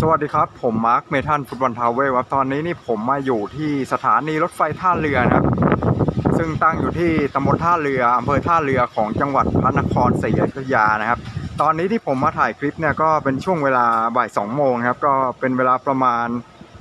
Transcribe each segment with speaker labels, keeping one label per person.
Speaker 1: สวัสดีครับผมมาร์คเมทัลฟุตบอลทาวเวลครับตอนนี้นี่ผมมาอยู่ที่สถานีรถไฟท่าเรือนะครับซึ่งตั้งอยู่ที่ตำบลท่าเรืออำเภอท่าเรือของจังหวัดพระนครศรีอยุธยานะครับตอนนี้ที่ผมมาถ่ายคลิปเนี่ยก็เป็นช่วงเวลาบ่าย2 โมงครับก็เป็นเวลาประมาณ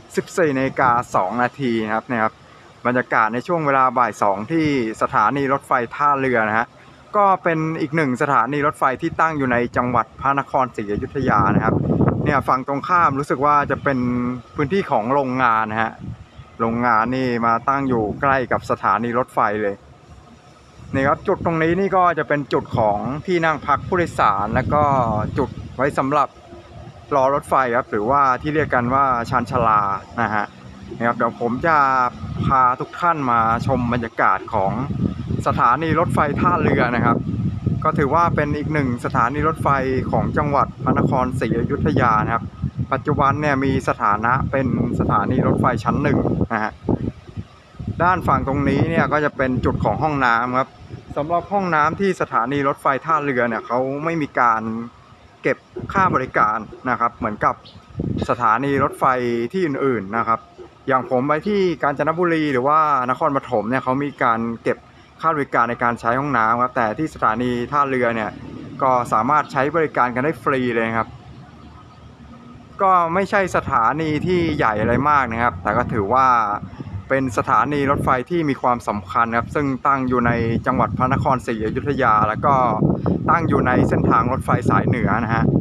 Speaker 1: 14:02 นาทีครับนะครับบรรยากาศในช่วงเวลาบ่าย2ที่สถานีรถไฟท่าเรือนะฮะก็เป็นอีกหนึ่งสถานีรถไฟที่ตั้งอยู่ในจังหวัดพระนครศรีอยุธยานะครับเนี่ยฝั่งตรงข้ามรู้สึกว่าจะเป็นพื้นที่ของโรงงานนะฮะโรงงานนี่มาตั้งอยู่ใกล้กับสถานีรถไฟเลยนี่ครับจุดตรงนี้นี่ก็จะเป็นจุดของที่นั่งพักผู้โดยสารแล้วก็จุดไว้สำหรับรอรถไฟครับหรือว่าที่เรียกกันว่าชานชาลานะฮะนะครับเดี๋ยวผมจะพาทุกท่านมาชมบรรยากาศของสถานีรถไฟท่าเรือนะครับก็ถือว่าเป็นอีกหนึ่งสถานีรถไฟของจังหวัดพระนครศรีอยุธยานะครับปัจจุบันเนี่ยมีสถานะเป็นสถานีรถไฟชั้นหนึ่งนะฮะด้านฝั่งตรงนี้เนี่ยก็จะเป็นจุดของห้องน้ำครับสำหรับห้องน้ำที่สถานีรถไฟท่าเรือเนี่ยเขาไม่มีการเก็บค่าบริการนะครับเหมือนกับสถานีรถไฟที่อื่นๆนะครับอย่างผมไปที่กาญจนบุรีหรือว่านครปฐมเนี่ยเขามีการเก็บค่าบริการในการใช้ห้องน้ำครับแต่ที่สถานีท่าเรือเนี่ยก็สามารถใช้บริการกันได้ฟรีเลยครับก็ไม่ใช่สถานีที่ใหญ่อะไรมากนะครับแต่ก็ถือว่าเป็นสถานีรถไฟที่มีความสำคัญครับซึ่งตั้งอยู่ในจังหวัดพระนครศรีอยุธยาแล้วก็ตั้งอยู่ในเส้นทางรถไฟสายเหนือนะฮะ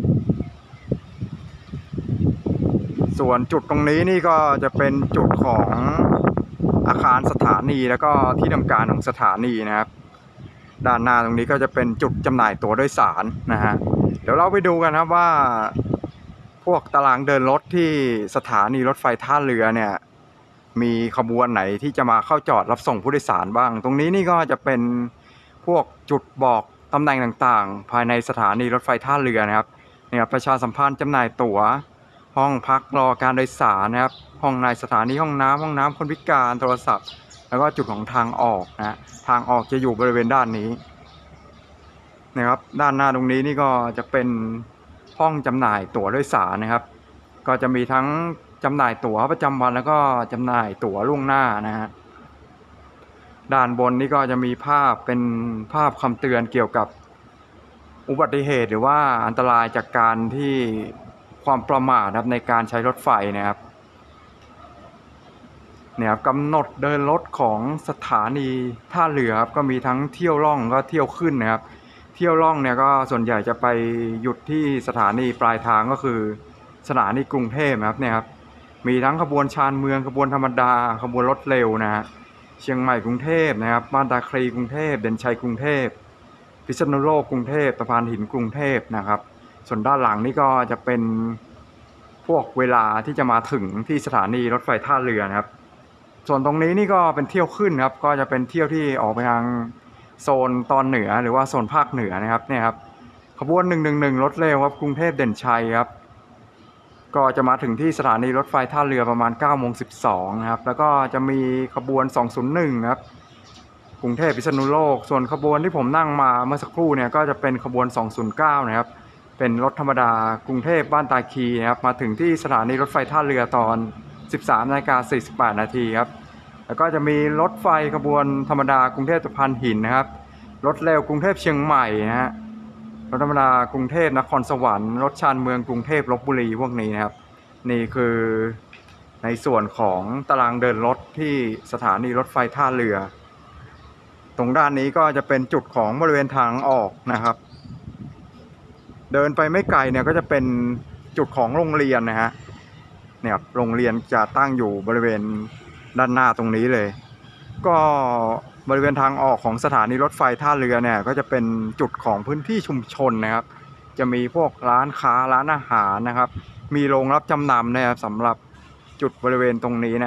Speaker 1: ส่วนจุดตรงนี้นี่ก็จะเป็นจุดของอาคารสถานีแล้วก็ที่ทำการของสถานีนะครับด้านหน้าตรงนี้ก็จะเป็นจุดจำหน่ายตั๋วโดยสารนะฮะเดี๋ยวเราไปดูกันครับว่าพวกตารางเดินรถที่สถานีรถไฟท่าเรือเนี่ยมีขบวนไหนที่จะมาเข้าจอดรับส่งผู้โดยสารบ้างตรงนี้นี่ก็จะเป็นพวกจุดบอกตำแหน่งต่างๆภายในสถานีรถไฟท่าเรือนะครับเนี่ยประชาสัมพันธ์จำหน่ายตั๋วห้องพักรอการโดยสารนะครับห้องในสถานีห้องน้ำคนพิการโทรศัพท์แล้วก็จุดของทางออกนะทางออกจะอยู่บริเวณด้านนี้นะครับด้านหน้าตรงนี้นี่ก็จะเป็นห้องจำหน่ายตั๋วโดยสารนะครับก็จะมีทั้งจำหน่ายตั๋วประจำวันแล้วก็จำหน่ายตั๋วล่วงหน้านะฮะด้านบนนี่ก็จะมีภาพเป็นภาพคำเตือนเกี่ยวกับอุบัติเหตุหรือว่าอันตรายจากการที่ความประมาทครับในการใช้รถไฟนะครับเนี่ยครับกำหนดเดินรถของสถานีท่าเรือครับก็มีทั้งเที่ยวล่องก็เที่ยวขึ้นนะครับเที่ยวล่องเนี่ยก็ส่วนใหญ่จะไปหยุดที่สถานีปลายทางก็คือสถานีกรุงเทพครับเนี่ยครับมีทั้งขบวนชานเมืองขบวนธรรมดาขบวนรถเร็วนะฮะเชียงใหม่กรุงเทพนะครับบ้านตาคลีกรุงเทพเด่นชัยกรุงเทพพิษณุโลกกรุงเทพสะพานหินกรุงเทพนะครับส่วนด้านหลังนี่ก็จะเป็นพวกเวลาที่จะมาถึงที่สถานีรถไฟท่าเรือนะครับส่วนตรงนี้นี่ก็เป็นเที่ยวขึ้นครับก็จะเป็นเที่ยวที่ออกไปทางโซนตอนเหนือหรือว่าโซนภาคเหนือนะครับเนี่ยครับขบวน111รถเร็วครับกรุงเทพเด่นชัยครับก็จะมาถึงที่สถานีรถไฟท่าเรือประมาณ9:12 นนะครับแล้วก็จะมีขบวน201ครับกรุงเทพพิษณุโลกส่วนขบวนที่ผมนั่งมาเมื่อสักครู่เนี่ยก็จะเป็นขบวน209นะครับเป็นรถธรรมดากรุงเทพบ้านตาคีนะครับมาถึงที่สถานีรถไฟท่าเรือตอน 13:48 นาทีครับแล้วก็จะมีรถไฟขบวนธรรมดากรุงเทพสะพานหินนะครับรถเร็วกรุงเทพเชียงใหม่นะฮะรถธรรมดากรุงเทพนครสวรรค์รถชานเมืองกรุงเทพลพบุรีพวกนี้นะครับนี่คือในส่วนของตารางเดินรถที่สถานีรถไฟท่าเรือตรงด้านนี้ก็จะเป็นจุดของบริเวณทางออกนะครับเดินไปไม่ไกลเนี่ยก็จะเป็นจุดของโรงเรียนนะฮะเนี่ยโรงเรียนจะตั้งอยู่บริเวณด้านหน้าตรงนี้เลยก็บริเวณทางออกของสถานีรถไฟท่าเรือเนี่ยก็จะเป็นจุดของพื้นที่ชุมชนนะครับจะมีพวกร้านค้าร้านอาหารนะครับมีโรงรับจำนำนะครับสำหรับจุดบริเวณตรงนี้นะ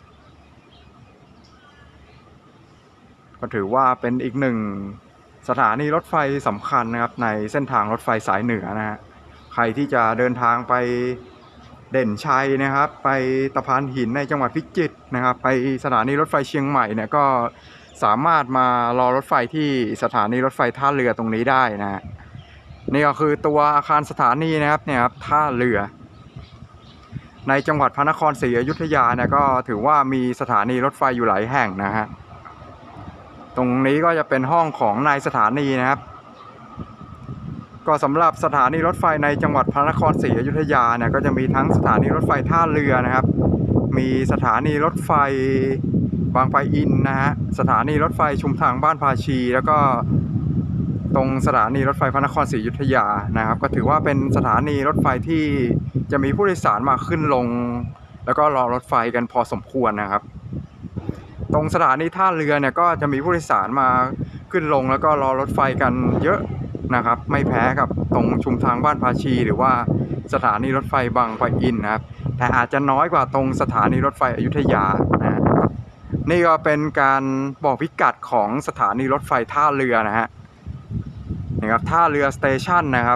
Speaker 1: ก็ถือว่าเป็นอีกหนึ่งสถานีรถไฟสำคัญนะครับในเส้นทางรถไฟสายเหนือนะฮะใครที่จะเดินทางไปเด่นชัยนะครับไปตะพานหินในจังหวัดพิจิตรนะครับไปสถานีรถไฟเชียงใหม่เนี่ยก็สามารถมารอรถไฟที่สถานีรถไฟท่าเรือตรงนี้ได้นะฮะนี่ก็คือตัวอาคารสถานีนะครับเนี่ยครับท่าเรือในจังหวัดพระนครศรีอยุธยาเนี่ยก็ถือว่ามีสถานีรถไฟอยู่หลายแห่งนะฮะตรงนี้ก็จะเป็นห้องของนายสถานีนะครับก็สำหรับสถานีรถไฟในจังหวัดพระนครศรีอยุธยาเนี่ยก็จะมีทั้งสถานีรถไฟท่าเรือนะครับมีสถานีรถไฟบางปะอินนะฮะสถานีรถไฟชุมทางบ้านภาชีแล้วก็ตรงสถานีรถไฟพระนครศรีอยุธยานะครับก็ถือว่าเป็นสถานีรถไฟที่จะมีผู้โดยสารมาขึ้นลงแล้วก็รอรถไฟกันพอสมควรนะครับตรงสถานีท่าเรือเนี่ยก็จะมีผู้โดยสารมาขึ้นลงแล้วก็รอรถไฟกันเยอะนะครับไม่แพ้กับตรงชุมทางบ้านภาชีหรือว่าสถานีรถไฟบางปะอินนะครับแต่อาจจะน้อยกว่าตรงสถานีรถไฟอยุธยานะนี่ก็เป็นการบอกพิกัดของสถานีรถไฟท่าเรือนะฮะนะครับท่าเรือสเตชันนะครับ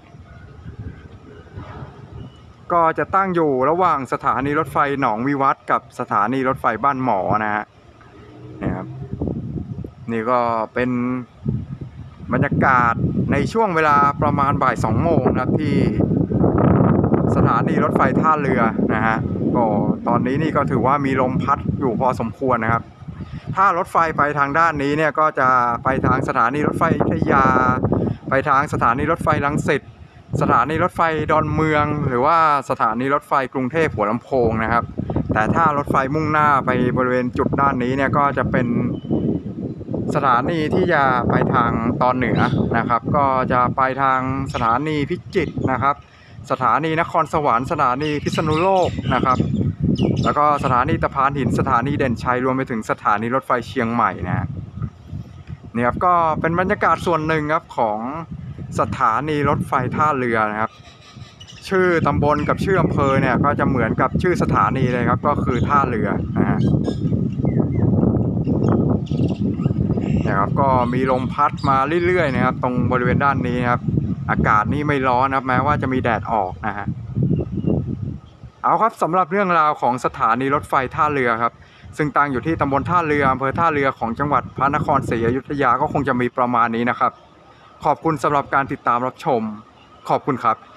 Speaker 1: ก็จะตั้งอยู่ระหว่างสถานีรถไฟหนองวิวัฒน์กับสถานีรถไฟบ้านหมอนะฮะนะครับนี่ก็เป็นบรรยากาศในช่วงเวลาประมาณบ่าย2 โมงนะครับที่สถานีรถไฟท่าเรือนะฮะก็ตอนนี้นี่ก็ถือว่ามีลมพัดอยู่พอสมควรนะครับถ้ารถไฟไปทางด้านนี้เนี่ยก็จะไปทางสถานีรถไฟอยุธยาไปทางสถานีรถไฟรังสิตสถานีรถไฟดอนเมืองหรือว่าสถานีรถไฟกรุงเทพหัวลำโพงนะครับแต่ถ้ารถไฟมุ่งหน้าไปบริเวณจุดด้านนี้เนี่ยก็จะเป็นสถานีที่จะไปทางตอนเหนือนะครับก็จะไปทางสถานีพิจิตรนะครับสถานีนครสวรรค์สถานีพิษณุโลกนะครับแล้วก็สถานีตะพานหินสถานีเด่นชัยรวมไปถึงสถานีรถไฟเชียงใหม่นะนี่ครับก็เป็นบรรยากาศส่วนหนึ่งครับของสถานีรถไฟท่าเรือนะครับชื่อตำบลกับชื่ออำเภอเนี่ยก็จะเหมือนกับชื่อสถานีเลยครับก็คือท่าเรือนะฮะนะครับก็มีลมพัดมาเรื่อยๆนะครับตรงบริเวณด้านนี้นะครับอากาศนี่ไม่ร้อนนะครับแม้ว่าจะมีแดดออกนะฮะเอาครับสำหรับเรื่องราวของสถานีรถไฟท่าเรือครับซึ่งตั้งอยู่ที่ตำบลท่าเรืออำเภอท่าเรือของจังหวัดพระนครศรีอยุธยาก็คงจะมีประมาณนี้นะครับขอบคุณสำหรับการติดตามรับชมขอบคุณครับ